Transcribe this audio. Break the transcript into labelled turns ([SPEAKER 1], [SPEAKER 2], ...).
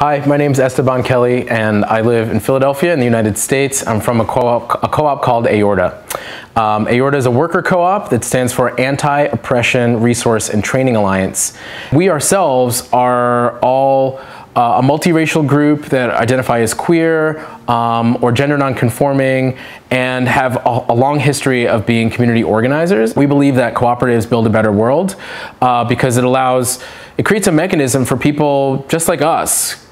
[SPEAKER 1] Hi, my name is Esteban Kelly, and I live in Philadelphia in the United States. I'm from a co-op called AORTA. AORTA is a worker co-op that stands for Anti-Oppression Resource and Training Alliance. We ourselves are all a multiracial group that identify as queer or gender nonconforming and have a long history of being community organizers. We believe that cooperatives build a better world because it creates a mechanism for people just like us,